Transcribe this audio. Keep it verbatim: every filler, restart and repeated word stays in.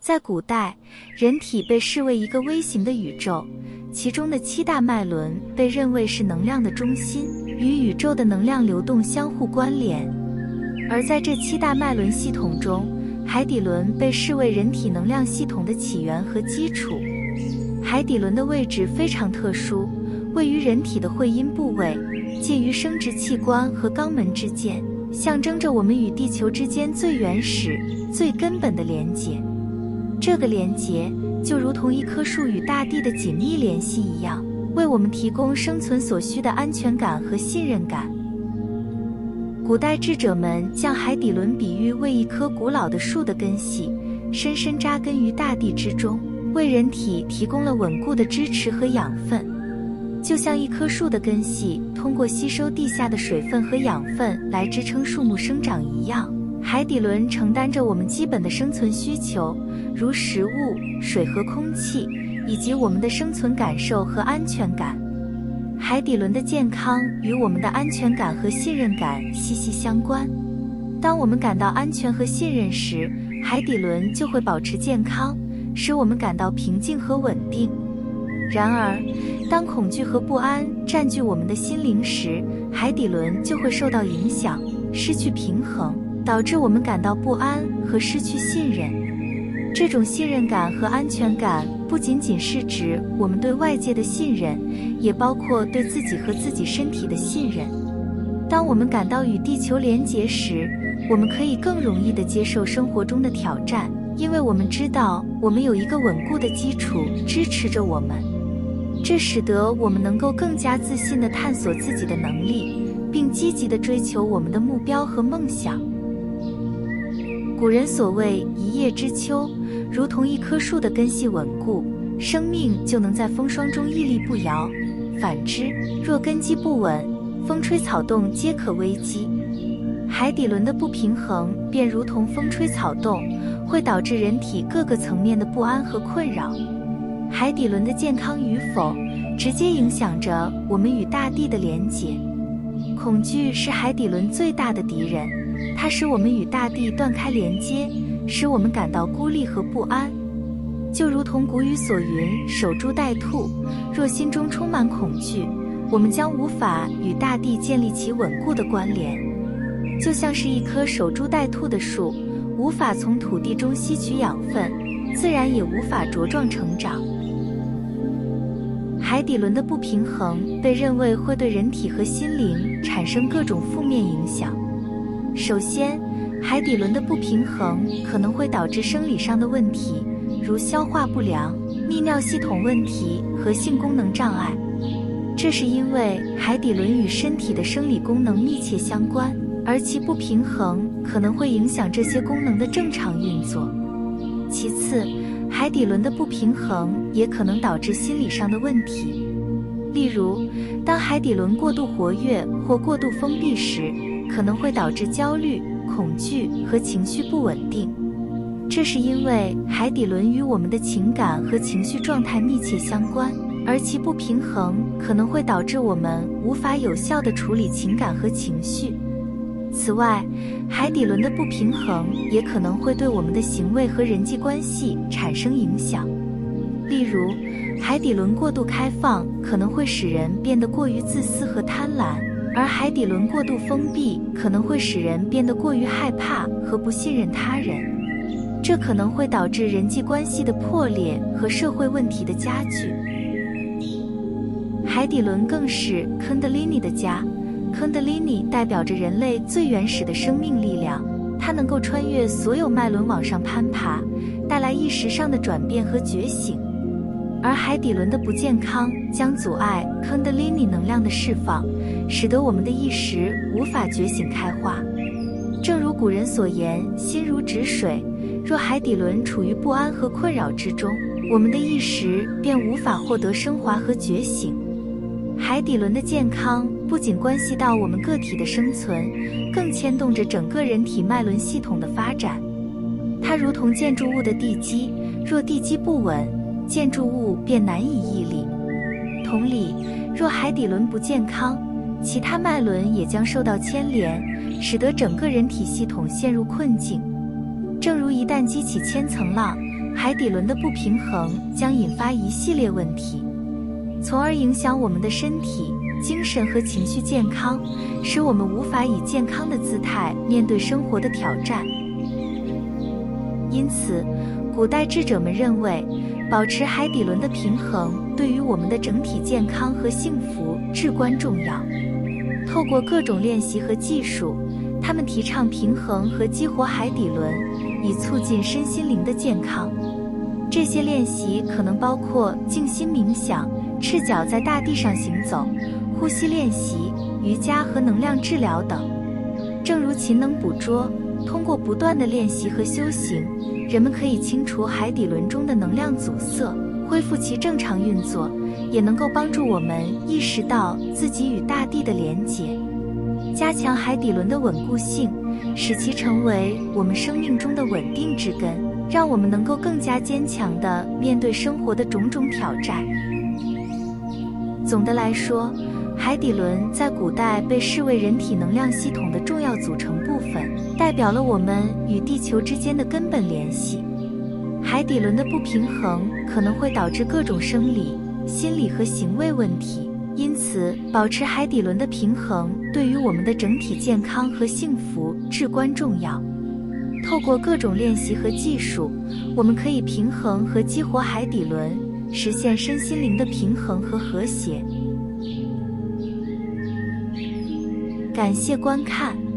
在古代，人体被视为一个微型的宇宙，其中的七大脉轮被认为是能量的中心，与宇宙的能量流动相互关联。而在这七大脉轮系统中，海底轮被视为人体能量系统的起源和基础。海底轮的位置非常特殊，位于人体的会阴部位，介于生殖器官和肛门之间，象征着我们与地球之间最原始、最根本的连结。这个连结就如同一棵树与大地的紧密联系一样，为我们提供生存所需的安全感和信任感。古代智者们将海底轮比喻为一棵古老的树的根系，深深扎根于大地之中，为人体提供了稳固的支持和养分。就像一棵树的根系通过吸收地下的水分和养分来支撑树木生长一样，海底轮承担着我们基本的生存需求，如食物、水和空气，以及我们的生存感受和安全感。海底轮的健康与我们的安全感和信任感息息相关。当我们感到安全和信任时，海底轮就会保持健康，使我们感到平静和稳定。然而，当恐惧和不安占据我们的心灵时，海底轮就会受到影响，失去平衡，导致我们感到不安和失去信任。这种信任感和安全感不仅仅是指我们对外界的信任，也包括对自己和自己身体的信任。当我们感到与地球连结时，我们可以更容易地接受生活中的挑战，因为我们知道我们有一个稳固的基础支持着我们。这使得我们能够更加自信地探索自己的能力，并积极地追求我们的目标和梦想。古人所谓一叶知秋，如同一棵树的根系稳固，生命就能在风霜中屹立不摇。反之，若根基不稳，风吹草动皆可危机。海底轮的不平衡便如同风吹草动，会导致人体各个层面的不安和困扰。海底轮的健康与否，直接影响着我们与大地的连结。恐惧是海底轮最大的敌人，它使我们与大地断开连接，使我们感到孤立和不安。就如同古语所云，守株待兔，若心中充满恐惧，我们将无法与大地建立起稳固的关联。就像是一棵守株待兔的树，无法从土地中吸取养分，自然也无法茁壮成长。海底轮的不平衡被认为会对人体和心灵产生各种负面影响。首先，海底轮的不平衡可能会导致生理上的问题，如消化不良、泌尿系统问题和性功能障碍。这是因为海底轮与身体的生理功能密切相关，而其不平衡可能会影响这些功能的正常运作。其次，海底轮的不平衡也可能导致心理上的问题，例如，当海底轮过度活跃或过度封闭时，可能会导致焦虑、恐惧和情绪不稳定。这是因为海底轮与我们的情感和情绪状态密切相关，而其不平衡可能会导致我们无法有效地处理情感和情绪。此外，海底轮的不平衡也可能会对我们的行为和人际关系产生影响。例如，海底轮过度开放可能会使人变得过于自私和贪婪，而海底轮过度封闭可能会使人变得过于害怕和不信任他人。这可能会导致人际关系的破裂和社会问题的加剧。海底轮更是 Kundalini 的家。Kundalini 代表着人类最原始的生命力量，它能够穿越所有脉轮往上攀爬，带来意识上的转变和觉醒。而海底轮的不健康将阻碍 Kundalini 能量的释放，使得我们的意识无法觉醒开化。正如古人所言，心如止水，若海底轮处于不安和困扰之中，我们的意识便无法获得升华和觉醒。海底轮的健康不仅关系到我们个体的生存，更牵动着整个人体脉轮系统的发展。它如同建筑物的地基，若地基不稳，建筑物便难以屹立。同理，若海底轮不健康，其他脉轮也将受到牵连，使得整个人体系统陷入困境。正如一旦激起千层浪， 海底轮的不平衡将引发一系列问题，从而影响我们的身体、精神和情绪健康，使我们无法以健康的姿态面对生活的挑战。因此，古代智者们认为，保持海底轮的平衡对于我们的整体健康和幸福至关重要。透过各种练习和技术，他们提倡平衡和激活海底轮，以促进身心灵的健康。这些练习可能包括静心冥想、赤脚在大地上行走、呼吸练习、瑜伽和能量治疗等。正如勤能捕捉，通过不断的练习和修行，人们可以清除海底轮中的能量阻塞，恢复其正常运作，也能够帮助我们意识到自己与大地的连结，加强海底轮的稳固性，使其成为我们生命中的稳定之根，让我们能够更加坚强地面对生活的种种挑战。总的来说，海底轮在古代被视为人体能量系统的重要组成部分，代表了我们与地球之间的根本联系。海底轮的不平衡可能会导致各种生理、心理和行为问题，因此保持海底轮的平衡对于我们的整体健康和幸福至关重要。透过各种练习和技术，我们可以平衡和激活海底轮，实现身心灵的平衡和和谐。感谢观看。